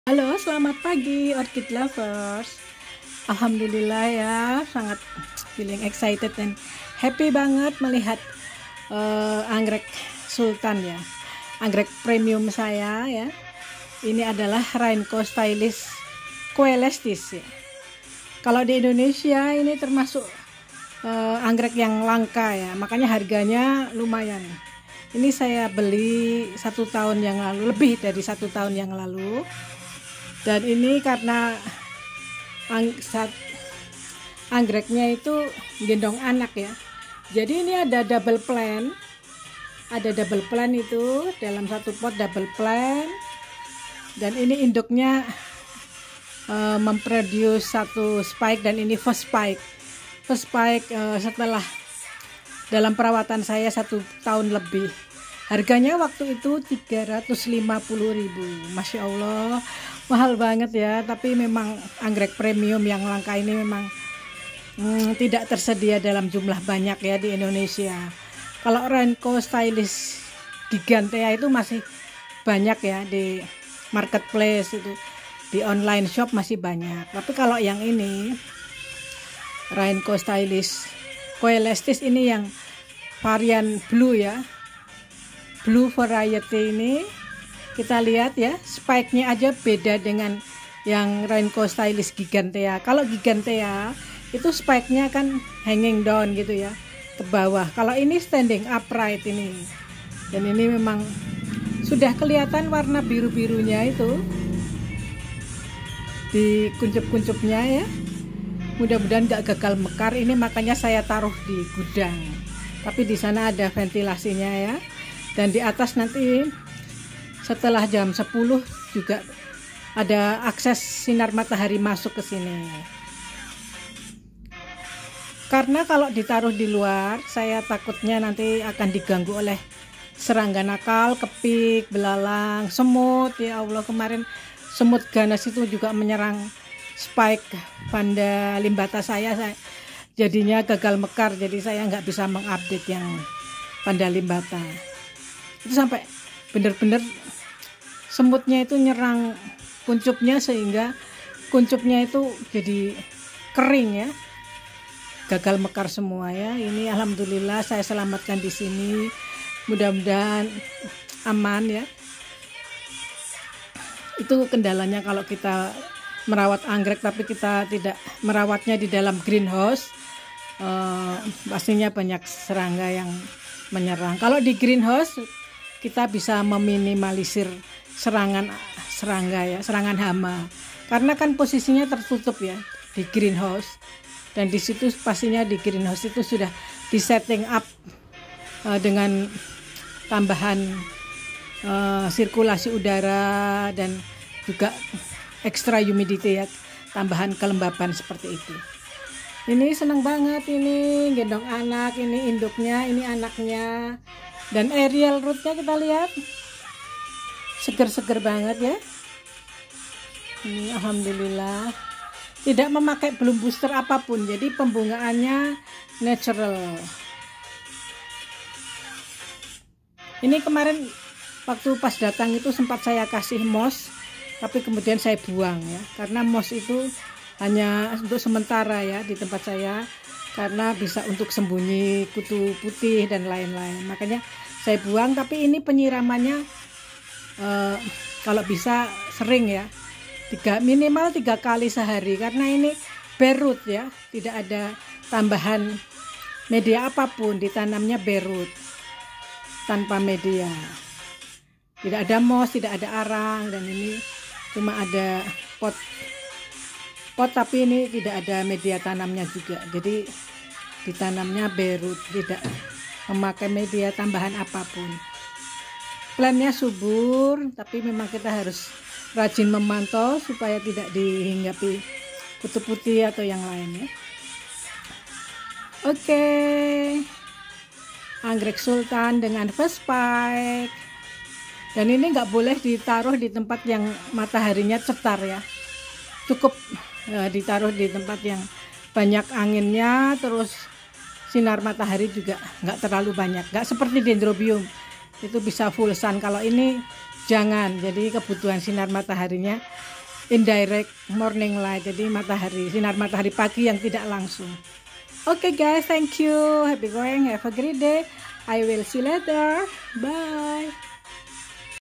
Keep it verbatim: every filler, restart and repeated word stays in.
Halo, selamat pagi orchid lovers. Alhamdulillah ya, sangat feeling excited dan happy banget melihat uh, anggrek sultan ya. Anggrek premium saya ya. Ini adalah Rainco Stylish Coelestis ya. Kalau di Indonesia ini termasuk uh, anggrek yang langka ya, makanya harganya lumayan. Ini saya beli satu tahun yang lalu, lebih dari satu tahun yang lalu. Dan ini karena ang sat, anggreknya itu gendong anak ya. Jadi ini ada double plant. Ada double plant itu dalam satu pot double plant. Dan ini induknya uh, memproduce satu spike dan ini first spike. First spike uh, setelah dalam perawatan saya satu tahun lebih. Harganya waktu itu tiga ratus lima puluh ribu. Masya Allah, mahal banget ya. Tapi memang anggrek premium yang langka ini memang hmm, tidak tersedia dalam jumlah banyak ya di Indonesia. Kalau Rainco Stylish Gigantea itu masih banyak ya di marketplace, itu di online shop masih banyak. Tapi kalau yang ini Rainco Stylish Coelestis ini yang varian blue ya, blue variety ini, kita lihat ya, spike-nya aja beda dengan yang Rainco Stylish Gigantea. Kalau Gigantea itu spike-nya kan hanging down gitu ya, ke bawah. Kalau ini standing upright ini. Dan ini memang sudah kelihatan warna biru-birunya itu di kuncup-kuncupnya ya. Mudah-mudahan gak gagal mekar. Ini makanya saya taruh di gudang. Tapi di sana ada ventilasinya ya. Dan di atas nanti setelah jam sepuluh juga ada akses sinar matahari masuk ke sini. Karena kalau ditaruh di luar, saya takutnya nanti akan diganggu oleh serangga nakal, kepik, belalang, semut. Ya Allah, kemarin semut ganas itu juga menyerang spike Vanda limbata saya, saya jadinya gagal mekar. Jadi saya nggak bisa mengupdate yang Vanda limbata. Itu sampai bener-bener semutnya itu nyerang kuncupnya sehingga kuncupnya itu jadi kering ya, gagal mekar semua ya. Ini alhamdulillah saya selamatkan di sini, mudah-mudahan aman ya. Itu kendalanya kalau kita merawat anggrek tapi kita tidak merawatnya di dalam greenhouse, eh, pastinya banyak serangga yang menyerang. Kalau di greenhouse kita bisa meminimalisir serangan serangga ya, serangan hama. Karena kan posisinya tertutup ya di greenhouse. Dan di situ pastinya di greenhouse itu sudah di setting up uh, dengan tambahan uh, sirkulasi udara dan juga extra humidity ya, tambahan kelembaban seperti itu. Ini senang banget, ini gendong anak, ini induknya, ini anaknya. Dan aerial rootnya kita lihat seger-seger banget ya. Ini alhamdulillah tidak memakai belum booster apapun, jadi pembungaannya natural. Ini kemarin waktu pas datang itu sempat saya kasih moss, tapi kemudian saya buang ya, karena moss itu hanya untuk sementara ya di tempat saya, karena bisa untuk sembunyi kutu putih dan lain-lain, makanya saya buang. Tapi ini penyiramannya eh, kalau bisa sering ya, tiga, minimal tiga kali sehari, karena ini bare root ya, tidak ada tambahan media apapun, ditanamnya bare root tanpa media, tidak ada moss, tidak ada arang, dan ini cuma ada pot pot tapi ini tidak ada media tanamnya juga, jadi ditanamnya bare root, tidak memakai media tambahan apapun. Plantnya subur, tapi memang kita harus rajin memantau supaya tidak dihinggapi kutu putih atau yang lain ya. Oke, anggrek sultan dengan first spike. Dan ini nggak boleh ditaruh di tempat yang mataharinya cetar ya. Cukup ya, ditaruh di tempat yang banyak anginnya, terus sinar matahari juga nggak terlalu banyak, nggak seperti dendrobium itu bisa full sun. Kalau ini jangan. Jadi kebutuhan sinar mataharinya indirect morning light, jadi matahari, sinar matahari pagi yang tidak langsung. Oke okay guys, thank you, happy going, have a great day, I will see you later, bye.